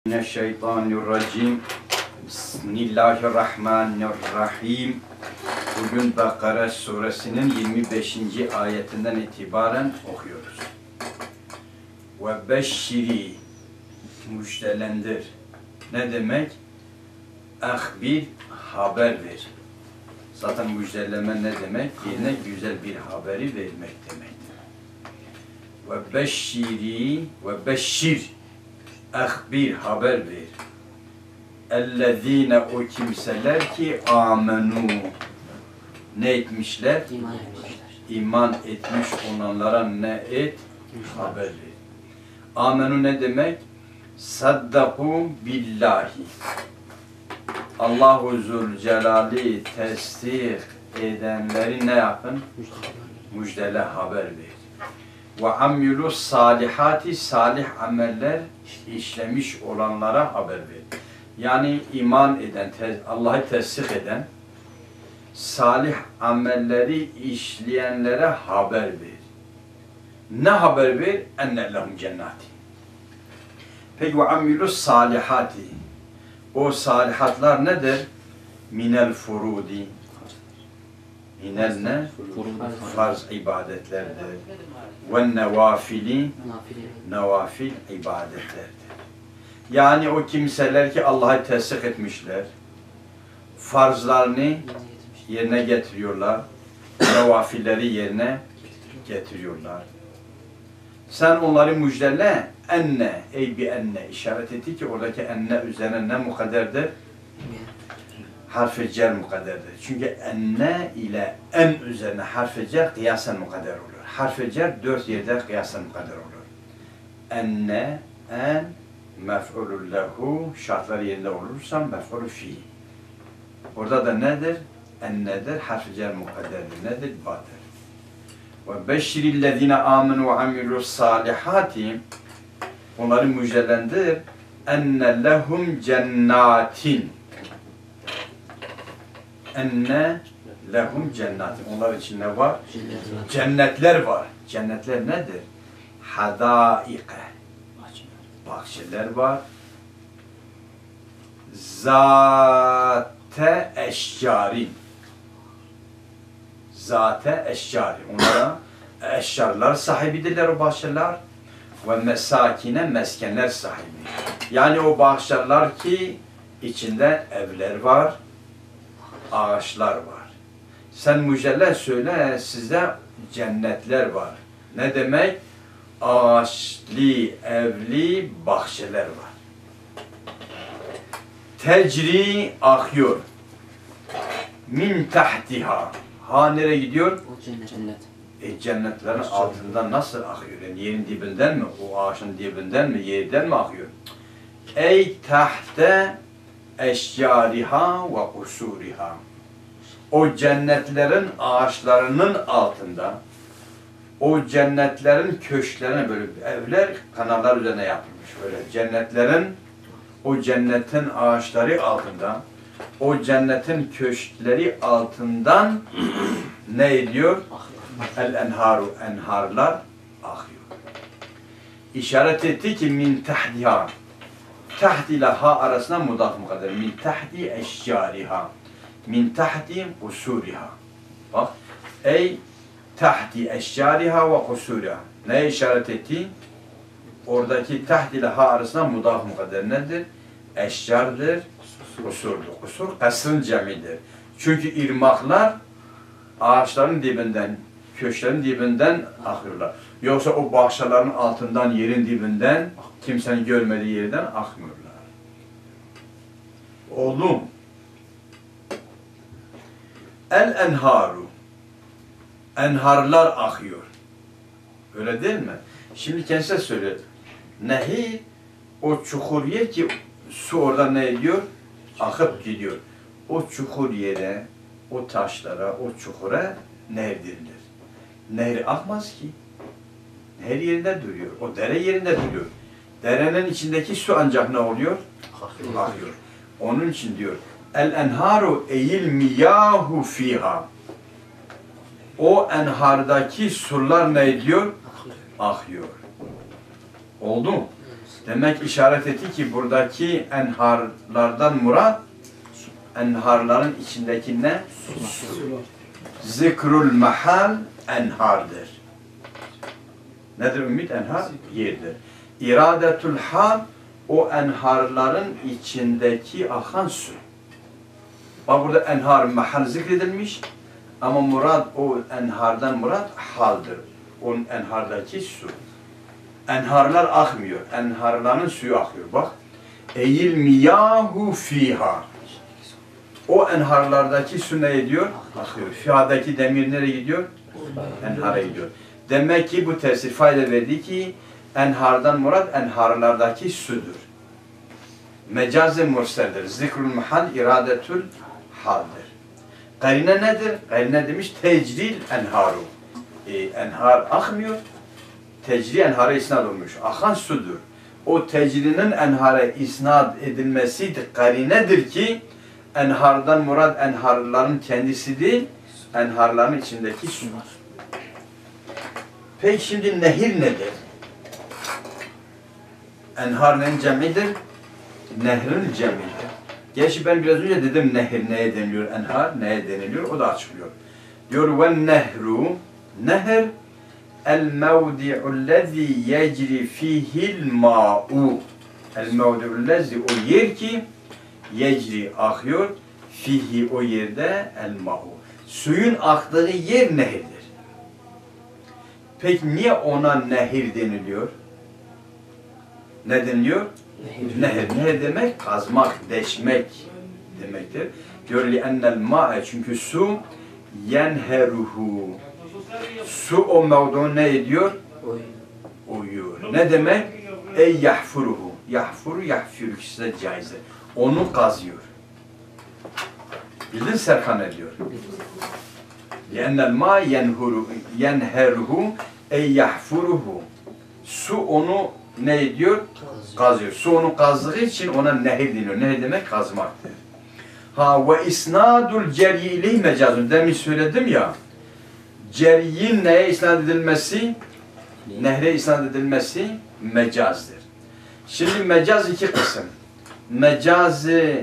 Mineşşeytanirracim. Bismillahirrahmanirrahim. Bugün Bakara suresinin 25. ayetinden itibaren okuyoruz. Ve beşşiri, müjdelendir. Ne demek? Ahbir, haber ver. Zaten müjdeleme ne demek? Yine güzel bir haberi vermek demektir. Ve beşşiri, ve beşşir, ahbir, haber ver. Ellezine, o kimseler ki amenu, ne etmişler? İman etmiş olanlara ne et? Haber ver. Amenu ne demek? Saddaku billahi. Allahu Zülcelal'i tasdik edenleri ne yapın? Müjdele haber ver. Ve amilu salihati, salih ameller işlemiş olanlara haber ver. Yani iman eden, Allah'ı tasdik eden, salih amelleri işleyenlere haber ver. Ne haber ver? Enne lehum cennati. Peki ve amilu salihati. O salihatlar nedir? Minel furudi. Minel ne? Farz ibadetlerdir. Ve nevafili. Nevafil ibadetlerdir. Yani o kimseler ki Allah'ı tasdik etmişler, farzlarını yerine getiriyorlar, nevafilleri yerine getiriyorlar. Sen onları müjdele, enne, ey bi enne, işaret etti ki oradaki enne üzerine ne mukadderdir? Harf-i cer mukadderdir. Çünkü enne ile en üzerine harf-i cer kıyasen mukadder olur. Harf-i cer 4 yerde kıyasen mukadder olur. Enne, en, mef'ulü lehu, şartları yerinde olursa mef'ulü fi. Orada da nedir? Ennedir, harf-i cer mukadderdir. Nedir? Badır. Ve beşşirillezine amenu ve amilus salihati, onları müjdelendir. Enne lehum cennatin. Enne lehum cennatin. Onlar için ne var? Cennetler var. Cennetler nedir? Hadaike. Bahçeler var. Zate eşcarin. Zate eşcari. Onlara eşcarlar sahibidirler o bahçeler. Ve mesakine, meskenler sahibi. Yani o bahçeler ki içinde evler var, ağaçlar var. Sen müjdeler söyle, sizde cennetler var. Ne demek? Ağaçlı, evli bahçeler var. Tecri, akıyor. Min tahtiha. Ha nereye gidiyor? Cennet. Cennetlerin altından nasıl akıyor? Yani yerin dibinden mi? O ağaçın dibinden mi? Yerden mi akıyor? Ey tahte eşcariha ve kusuriha. O cennetlerin ağaçlarının altında, o cennetlerin köşklerine böyle evler, kanallar üzerine yapılmış. Böyle cennetlerin, o cennetin ağaçları altında, o cennetin köşkleri altından ne ediyor? El enharu, enharlar akıyor. İşaret etti ki min tahdiha. Tahdi ile ha arasında mudaf mukadder. Min tahdi eşcariha. Min tahdi kusuriha. Bak. Ey tahdi eşcariha ve kusuriha. Neye işaret etti? Oradaki tahdi ile ha arasında mudaf mukadder nedir? Eşcardır, kusurdur. Kusur kasrın cemidir. Çünkü irmaklar ağaçların dibinden, köşklerin dibinden akıyorlar. Yoksa o bahçelerin altından, yerin dibinden, kimsenin görmediği yerden akmıyorlar. Oğlum, el enharu, enharlar akıyor. Öyle değil mi? Şimdi kendisi söylüyor. Nehir, o çukur yer ki su orada ne ediyor? Akıp gidiyor. O çukur yere, o taşlara, o çukura nehir denilir. Nehir akmaz ki. Nehir yerinde duruyor. O dere yerinde duruyor. Derenin içindeki su ancak ne oluyor? Akıyor. Onun için diyor. El enharu eyil miyahu fiha. O enhardaki sular ne ediyor? Akıyor. Oldu mu? Demek işaret etti ki buradaki enharlardan murat, enharların içindeki ne? Su. Zikrul mahal enhardır. Nedir ümit? Enhar? Yerdir. İradetul hal, o enharların içindeki akan su. Bak burada enhar mahal zikredilmiş ama murad o enhardan murad haldır. O enhardaki su. Enharlar akmıyor. Enharların suyu akıyor. Bak. Eyil miyahu fiha. O enharlardaki su ne ediyor? Akıyor. Fiha'daki demir nereye gidiyor? Enhara gidiyor. Demek ki bu tefsir fayda verdi ki enhardan murad enharlardaki sudur. Mecaz-ı murseldir. Zikrul mahal iradetul haldir. Karine nedir? Karine demiş tecril enharu. Enhar akmıyor. Tecri enhara isnad olmuş. Akan sudur. O tecrinin enhara isnad edilmesi karinedir ki enhardan murad enharların kendisi değil, enharların içindeki sular. Peki şimdi nehir nedir? Enharın cemidir. Nehrin cemidir. Gerçi ben biraz önce dedim nehir neye deniliyor, enhar neye deniliyor, o da açıklıyor. Diyor ve nehru, nehir el-mevdi'ullezî yecri fihil ma'u. El-mevdi'ullezî o yer ki yecri akıyor, fihi o yerde el-ma'u. Suyun aktığı yer nehirdir. Peki niye ona nehir deniliyor? Ne deniliyor? Nehir. Nehir demek kazmak, deşmek demektir. Diyor li ennel ma'e çünkü su yenheruhu. Su o mevduğu ne ediyor? Uyuyor. Ne demek? Ey yahfuruhu. Yahfuru yahfiru size caizdir. Onu kazıyor. Bildin Serkan ne diyor? Li ennel ma'e yenheruhu ey yahfuruhu. Su onu ne ediyor? Kazıyor. Su onu kazdığı için ona nehir deniyor. Nehir demek kazmaktır. Ha ve isnadul ceriyili mecazun. Demin söyledim ya. Ceriyin neye isnad edilmesi? Nehre isnad edilmesi mecazdır. Şimdi mecaz iki kısım. Mecaz-ı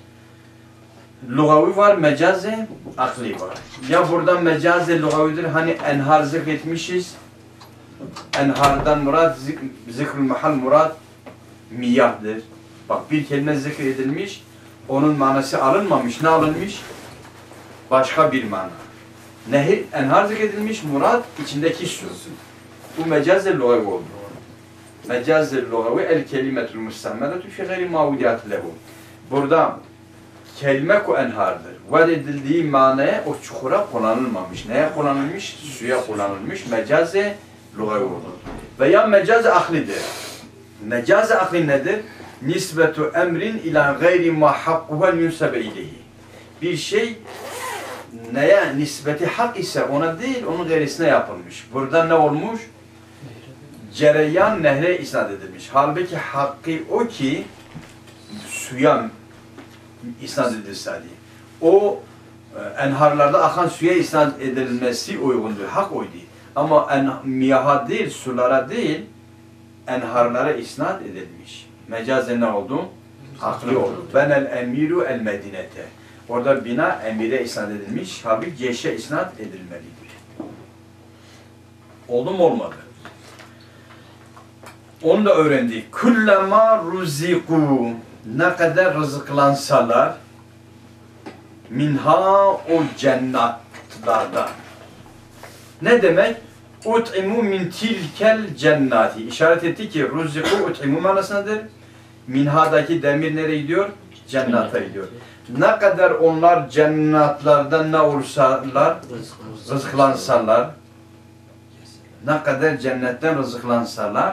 lugavi var, mecaz-ı akli var. Ya burada mecaz-ı lugavidir. Hani enhar zikretmişiz. Enhardan murad, zikrül mahal murad miyahdır. Bak bir kelime zikredilmiş, onun manası alınmamış. Ne alınmış? Başka bir mana. Nehir, enhar zikredilmiş, murad içindeki su. Bu mecaz-ı lugavi oldu. Mecaz-ı lugavi el kelimetul mustammeletü fi gayri mavudiyat lehu. Burada kelime ku enhardır. Vaad edildiği manaya o çukura kullanılmamış. Neye kullanılmış? Suya kullanılmış. Mecaz-ı lugavi oldu. Veya mecaz-ı aklidir. Mecaz-ı akli nedir? Nisbetu emrin ila gayri ma hakkuhel yunsebe ileyhi. Bir şey neye nispeti hak ise ona değil, onun gayrisine yapılmış. Burada ne olmuş? Cereyan nehre isnat edilmiş. Halbuki hakkı o ki suya isnat edilse diye. O enharlarda akan suya isnat edilmesi uygundur. Hak oydu. Ama miyaha değil, sulara değil, enharlara isnat edilmiş. Mecazen ne oldu? Akli oldu. Benel emiru el medinete. Orada bina emire isnat edilmiş. Halbuki ceşe isnat edilmelidir. Oldu mu olmadı? Onu da öğrendik. Kullama ruziku. Ne kadar rızıklansalar minha o cennatlardan. Ne demek? Ut'imu min tilkel cennati. İşaret etti ki ruziku ut'imu manasındadır. Minha'daki demir nereye gidiyor? Cennata gidiyor. Ne kadar onlar cennatlardan ne olursalar, rızıklansalar, ne kadar cennetten rızıklansalar,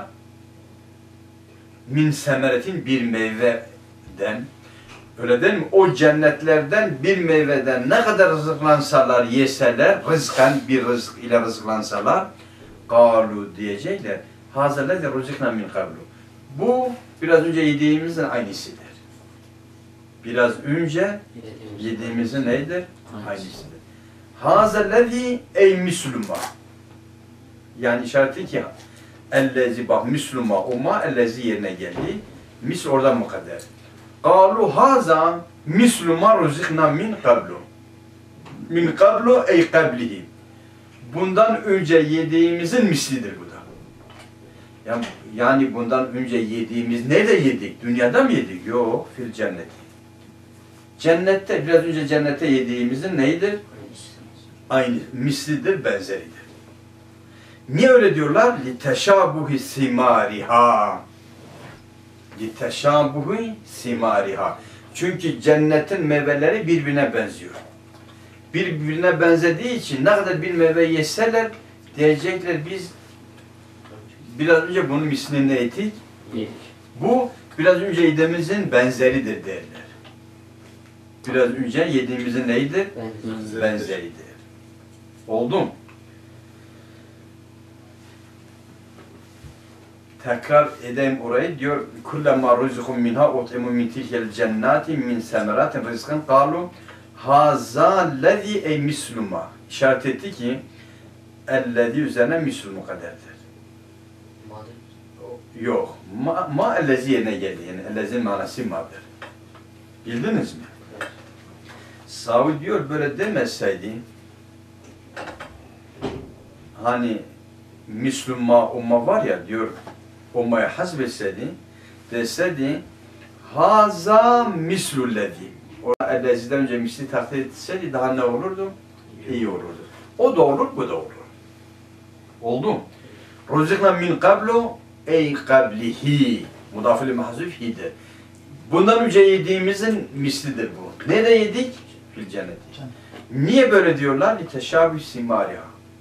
min semeretin bir meyveden, öyle değil mi? O cennetlerden bir meyveden ne kadar rızıklansalar, yeseler, rızkan bir rızık ile rızıklansalar, galu diyecekler. Hazırladı rızıkna min kablu. Bu biraz önce yediğimizin aynısıdır. Biraz önce yediğimizin neydir? Aynısıdır. Hazırladı ey Müslüman. Yani işareti ki Ellezi bak misluma umma ellezi yerine geldi. Mis orada mukadder. Kalu haza misluma ruzikna min qablu. Min qablu ey qablihi. Bundan önce yediğimizin mislidir bu da. Yani bundan önce yediğimiz nerede yedik? Dünyada mı yedik? Yok, fil cenneti. Cennette, biraz önce cennette yediğimizin neydir? Aynı, mislidir, benzeridir. Niye öyle diyorlar? لِتَشَابُهِ سِمَارِهَا لِتَشَابُهِ سِمَارِهَا Çünkü cennetin meyveleri birbirine benziyor. Birbirine benzediği için ne kadar bir meyve yeseler diyecekler biz biraz önce bunun mislini ettik. Bu biraz önce yediğimizin benzeridir derler. Biraz önce yediğimizin neydi? Benzeridir. Oldu mu? Tekrar edeyim orayı. Diyor kullama ruzukum minha ut'imu min tilkel cennati min semeratin rizqan qalu haza lezi ey misluma. İşaret etti ki ellezi üzerine mislumu kaderdir. Yok. Ma ellezi yerine geldi. Yani ellezinin manası madır. Bildiniz mi? Savi diyor böyle demeseydi hani misluma umma var ya diyor ummaya hasbetseydi deseydi haza mislullezi o elleziden önce misli takdir etseydi daha ne olurdu? İyi olurdu. O da olur, bu da olur. Oldu mu? Ruzikna min qablu ey qablihi mudafili mahzuf hidir. Bundan önce yediğimizin mislidir bu. Nerede yedik? Fil cenneti. Niye böyle diyorlar? Liteşabih simariha.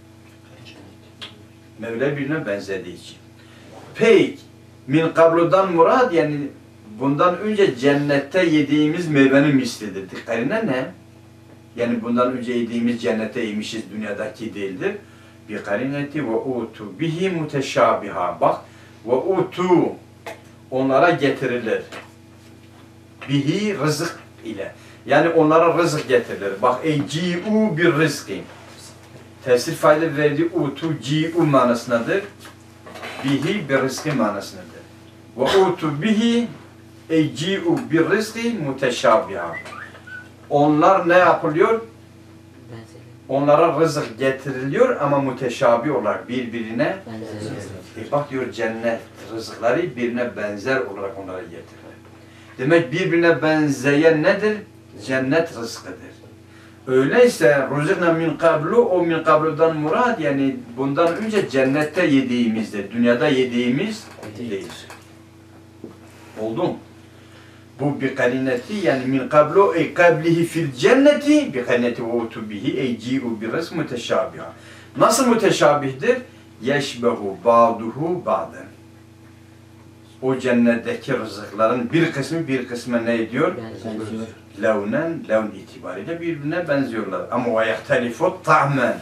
Mevla birine benzediği için. Peki, min kabludan murad yani bundan önce cennette yediğimiz meyvenin mislidir. Dikkatine ne? Yani bundan önce yediğimiz cennette yemişiz, dünyadaki değildir. Bir karineti ve utu bihi muteşabiha. Bak, ve utu onlara getirilir. Bihi rızık ile. Yani onlara rızık getirilir. Bak, ci'u bir rızkı. Tesir fayda verdiği utu ci'u manasındadır. Bihi bir rızkı manasındadır. Ve utu bihi ci'u bir rızkı muteşabiha. Onlar ne yapılıyor? Onlara rızık getiriliyor ama muteşabi olarak birbirine bak diyor cennet rızıkları birbirine benzer olarak onlara getirilir. Demek birbirine benzeyen nedir? Cennet rızkıdır. Öyleyse ruzikna min qablu o min qabludan murad yani bundan önce cennette yediğimizdir. Dünyada yediğimiz değil. Oldu mu? Bu bir karineti yani min qablu ey qablihi fil cenneti bi karineti ve utu bihi ey ci'u bir rizk muteşabiha. Nasıl muteşabihdir? Yeşbehu ba'duhu ba'den. O cennetteki rızıkların bir kısmı bir kısmına ne ediyor? Benziyor. Levnen, levn itibariyle birbirine benziyorlar. Ama o yahtelifut ta'men.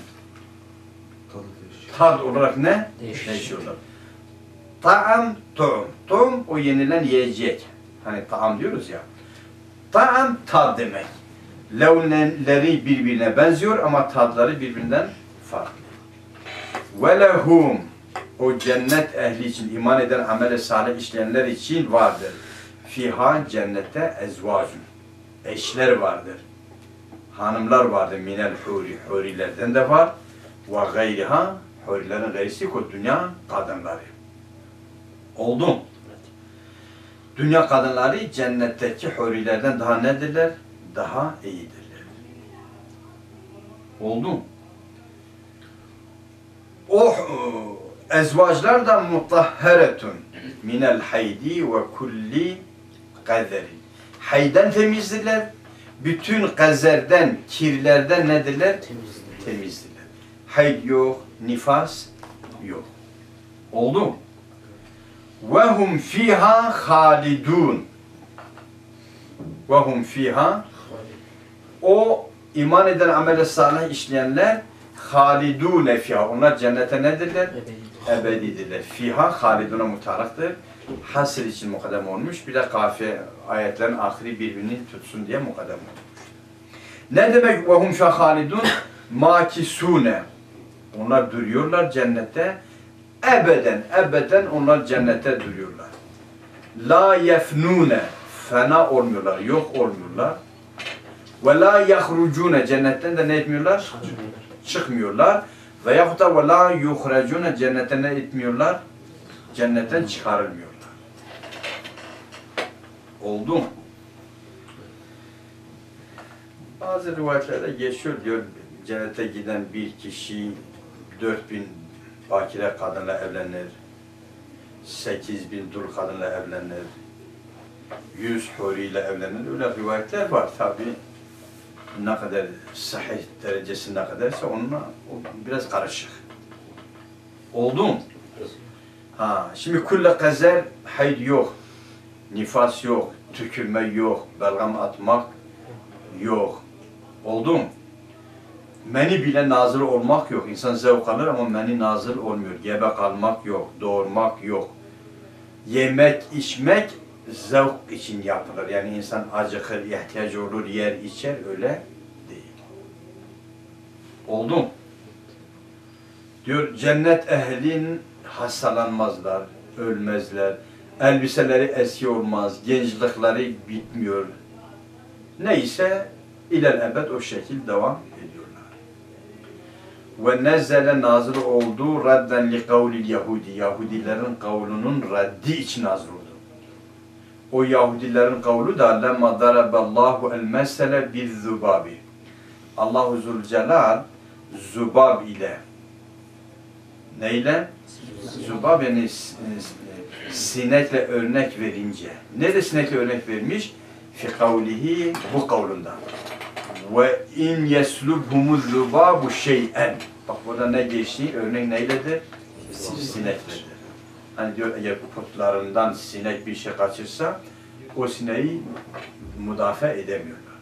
Tad olarak ne? Değişiyorlar. Ta'am, tu'um. Tu'um o yenilen yiyecek. Hani ta'am diyoruz ya. Ta'am tad demek. Levnleri birbirine benziyor ama tadları birbirinden farklı. Ve lehum o cennet ehli için iman eden amel-i salih işleyenler için vardır. Fiha cennette ezvacun. Eşler vardır. Hanımlar vardır. Minel huri. Hurilerden de var. Ve gayriha. Hurilerin gayrisi o dünya kadınları. Oldu mu? Dünya kadınları cennetteki hurilerden daha nedirler? Daha iyidirler. Oldu mu? O ezvaclar da mutahheretun minel haydi ve kulli kaderin. Hayden temizdirler. Bütün kazerden, kirlerden nedirler? Temizdirler. Hayd yok, nifas yok. Oldu mu? وَهُمْ فِيهَا خَالِدُونَ وَهُمْ فِيهَا O iman eden amel-i salih işleyenler halidune fiha. Onlar cennete nedirler? Ebedidirler. Fiha haliduna mutaraktır. Hasr için mukaddem olmuş. Bir de kafiye ayetlerin ahiri birbirini tutsun diye mukaddem olmuş. Ne demek وَهُمْ فِيهَا halidun? Makisune. Onlar duruyorlar cennette. Ebeden onlar cennette duruyorlar. La yefnune, fena olmuyorlar, yok olmuyorlar. Ve la yahrucune, cennetten de ne etmiyorlar? Çıkmıyorlar. Ve yahut da ve la yuhracune, cennetten ne etmiyorlar? Cennetten çıkarılmıyorlar. Oldu mu? Bazı rivayetlerde geçiyor diyor, cennete giden bir kişi 4000 bakire kadınla evlenir, 8000 dul kadınla evlenir, 100 huriyle evlenir. Öyle rivayetler var tabi. Ne kadar sahih derecesi ne kadarsa onunla biraz karışık. Oldu mu? Ha, şimdi kulle kazer hayd yok, nifas yok, tükürme yok, belgam atmak yok. Oldu mu? Meni bile nazır olmak yok. İnsan zevk alır ama meni nazır olmuyor. Gebe kalmak yok, doğurmak yok. Yemek, içmek zevk için yapılır. Yani insan acıkır, ihtiyacı olur, yer, içer, öyle değil. Oldu mu? Diyor, cennet ehlin hastalanmazlar, ölmezler. Elbiseleri eski olmaz, gençlikleri bitmiyor. Neyse, ilel ebed o şekil devam ediyorlar. Ve nezzele nazır oldu radden li kavlil Yahudi. Yahudilerin kavlunun reddi için nazır oldu. O Yahudilerin kavlu da lemma daraballahu el mesele biz zubabi. Allahu Zülcelal zubab ile neyle? Zubab yani sinekle örnek verince. Nerede sinekle örnek vermiş? Fi kavlihi bu kavlunda. Ve in yeslubhumuz zubabu şey'en. Bak burada ne geçti? Örnek neyledir? Sinekledir. Hani diyor eğer putlarından sinek bir şey kaçırsa o sineği müdafaa edemiyorlar.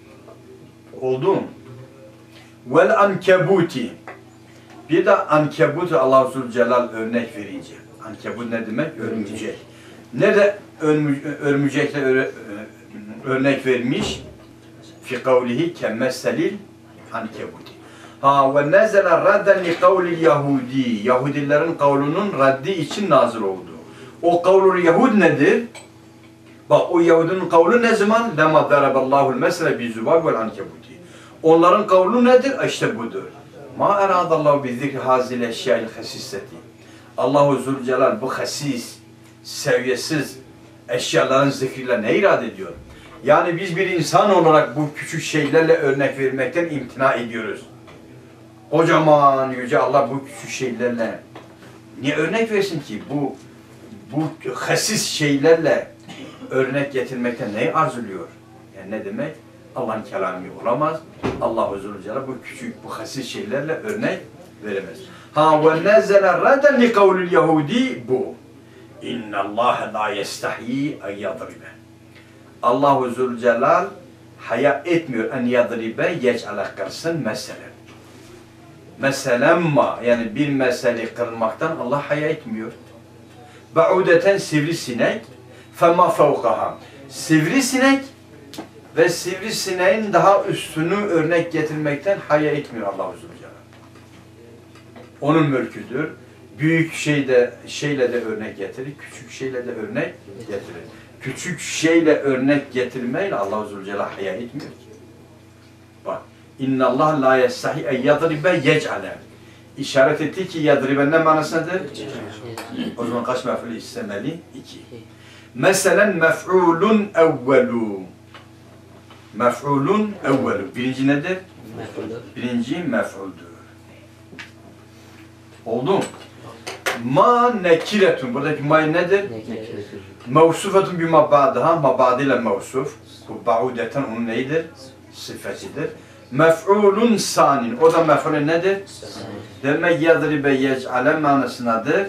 Oldu mu? Vel ankebuti. Bir de ankebutu Allah-u Zülcelal örnek verince. Ankebut ne demek? Örümcek. Nerede örümcekle örnek vermiş? Fi kavlihi kemmeselil ankebuti. Ha ve nezele radden li kavlil Yahudi. Yahudilerin kavlunun raddi için nazil oldu. O kavlul Yahud nedir? Bak o Yahudinin kavlu ne zaman? Lema daraballahu'l mesele bi zubab vel ankebuti. Onların kavlu nedir? İşte budur. Ma eradallahu bi zikri hazil eşya'il hasisseti. Allahu Zülcelal bu hasis, seviyesiz eşyaların zikriyle ne irade ediyor? Yani biz bir insan olarak bu küçük şeylerle örnek vermekten imtina ediyoruz. Kocaman yüce Allah bu küçük şeylerle niye örnek versin ki? Bu hasis şeylerle örnek getirmekten neyi arzuluyor? Yani ne demek? Allah'ın kelamı olamaz. Allah-u Zülcelal bu küçük, bu hasis şeylerle örnek veremez. Ha ve nezele raden li kavlil Yahudi bu. İnna Allah la yestahi en yadribe. Allah-u Zülcelal haya etmiyor en yadribe yec'ale kırsın meselen. Meselen ma yani bir mesele kırmaktan Allah haya etmiyor. Ba'udeten sivrisinek fema fevkaha. Sivrisinek ve sivrisineğin daha üstünü örnek getirmekten haya etmiyor Allah-u Zülcelal. Onun mülküdür. Büyük şeyle de örnek getirir, küçük şeyle de örnek getirir. Küçük şeyle örnek getirmeyle Allah-u Zülcelal haya etmiyor ki. Bak, inna Allah la yestahi en yadribe yec'ale. İşaret etti ki yadribe ne manasıdır? O zaman kaç mef'ul istemeli? 2. Meselen mef'ulun evvelu. Mef'ulun evvelu. Birinci nedir? Birinci mef'uldür. Oldu mu? Ma nekiretun. Buradaki ma nedir? Mevsufetun bima ba'daha. Ma ba'dile mevsuf. Bu ba'udeten onun neyidir? Sıfetidir. Mef'ulun sanin. O da mef'ulun nedir? Demek yadribe yec'ale manasındadır.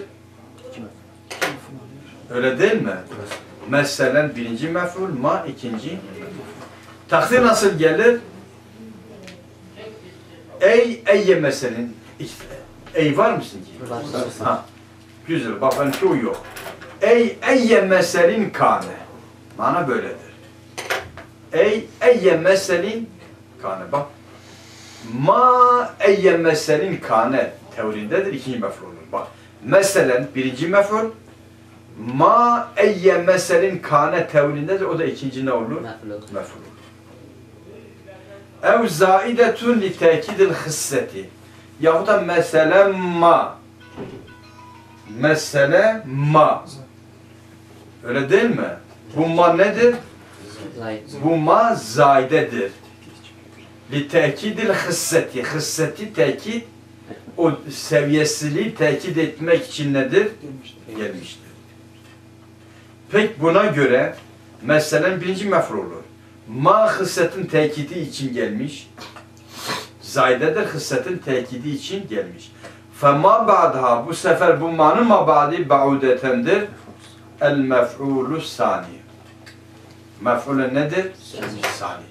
Öyle değil mi? Meselen birinci mef'ul, ma ikinci. Takdir nasıl gelir? Eyye meselenin. Ey var mısın ki? Var. Ha, güzel. Bak ben çoğu yok. Eyye meselin kâne. Mana böyledir. Eyye meselin kâne. Bak. Ma eyye meselin kâne. Teorindedir. İkinci mef'ul olur. Bak. Meselen birinci mef'ul. Ma eyye meselin kâne tevlindedir. O da ikinci ne olur? Mef'ul. Ev zaidetun li tekidil hisseti. Yahut da mesele ma. Mesele ma. Öyle değil mi? Bu ma nedir? Bu ma zaidedir. Li tekidil hisseti. Hisseti tekid, o seviyesini tekid etmek için nedir? Gelmiştir. Peki buna göre meselen birinci mef'ul olur. Ma hıssetin tekidi için gelmiş. Zaidedir, hıssetin tekidi için gelmiş. Fema ba'daha, bu sefer bu ma'nın ma ba'di ba'udetendir. El mef'ulu sani. Mef'ulu nedir? Sanidir.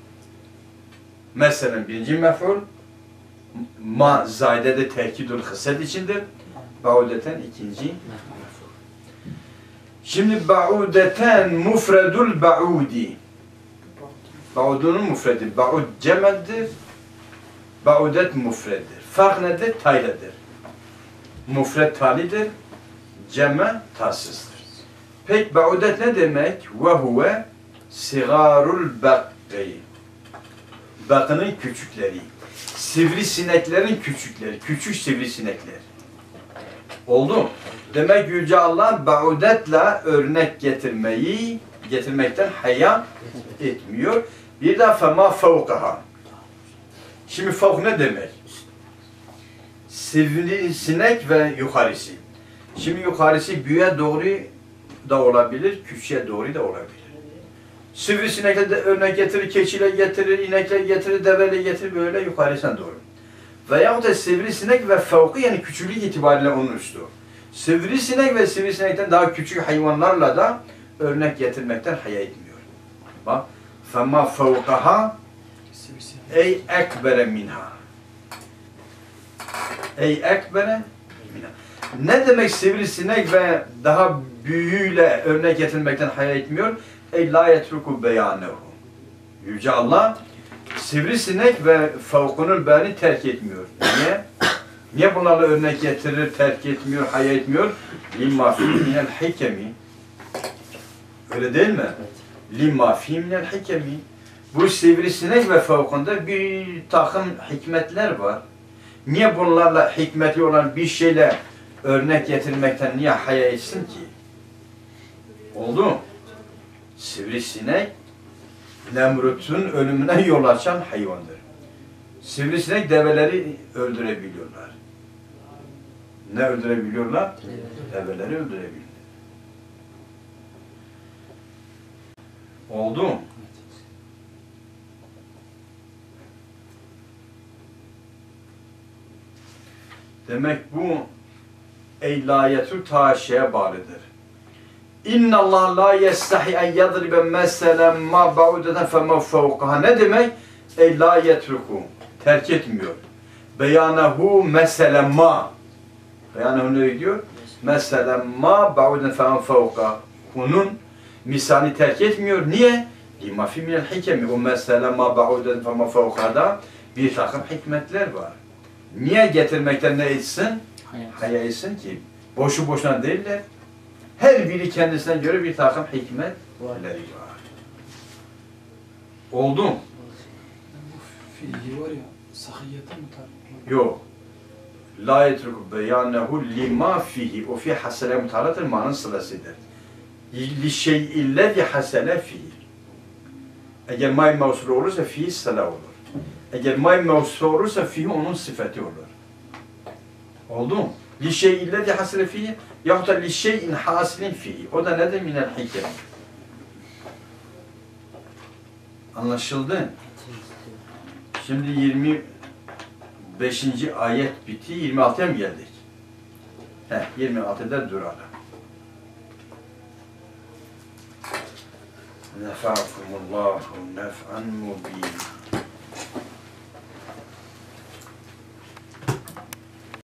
Mesela birinci mef'ul ma zaidede tekidül hısset içindir. Ba'udeten ikinci mef'ul. Şimdi ba'udeten mufredul ba'udi. Ba'udunun mufredi. Ba'ud cemeddir. Ba'udet mufreddir. Fark nedir? Tayledir. Mufred talidir. Ceme tassızdır. Peki ba'udet ne demek? Ve huve sigarul bak'i. Bakının küçükleri. Sivrisineklerin küçükleri. Küçük sivrisinekler. Oldu mu? Demek Yüce Allah ba'udetle örnek getirmekten haya etmiyor. Bir de fema fevkaha. Şimdi fevk ne demek? Sivrisinek ve yukarısı. Şimdi yukarısı büyüğe doğru da olabilir, küçüğe doğru da olabilir. Sivrisinekle de örnek getirir, keçiyle getirir, inekle getirir, deveyle getirir, böyle yukarısına doğru. Veyahut da sivrisinek ve fevki, yani küçüklük itibariyle onun üstü. Sivrisinek ve sivrisinekten daha küçük hayvanlarla da örnek getirmekten haya etmiyor. Bak, فَمَا فَوْقَهَا ey ekbere minha. Ey ekbere minha. Ne demek sivrisinek ve daha büyüğüyle örnek getirmekten haya etmiyor? Ey la yetruku beyanehu. Yüce Allah sivrisinek ve fevkunun beyani terk etmiyor. Niye? Niye bunlarla örnek getirir, terk etmiyor, haya etmiyor? Limma fi minel hikemi. Öyle değil mi? Limma fi minel hikemi. Bu sivrisinek ve fevkunda bir takım hikmetler var. Niye bunlarla hikmetli olan bir şeyle örnek getirmekten niye haya etsin ki? Oldu mu? Sivrisinek Nemrut'un ölümüne yol açan hayvandır. Sivrisinek develeri öldürebiliyorlar. Ne öldürebiliyorlar? Develeri öldürebiliyorlar. Oldu mu? Demek bu eylayetü taşeye bağlıdır. İnna Allah la yestahi en yadribe meselen ma ba'udeten fema fevkaha. Ne demek? Ey la yetruku. Terk etmiyor. Beyanehu meselen ma. Beyanehu ne diyor? Meselen ma ba'udeten fema fevkaha. Bunun misalini terk etmiyor. Niye? Lima fi minel hikemi. O meselen ma ba'udeten fema fevkaha'da bir takım hikmetler var. Niye getirmekten ne etsin? Haya etsin ki. Boşu boşuna değiller. Her biri kendisine göre bir takım hikmetleri var. Oldu mu? Bu fiili var ya, sahiyete mutabık. Yok. La yetruku beyanehu lima fihi. O fi hasele mutaratır manın sırasıdır. Li şey'illezi hasele fihi. Eğer may mevsul olursa fihi sıla olur. Eğer may mevsul olursa fihi onun sıfatı olur. Oldu mu? Li şey'illezi hasele fihi yahut da li şey'in hasilin fihi. O da nedir? Minel hikem. Anlaşıldı? Şimdi 25. ayet bitti. 26'ya mı geldik? 26'da duralım. Nefa'akumullahu nef'an mubin.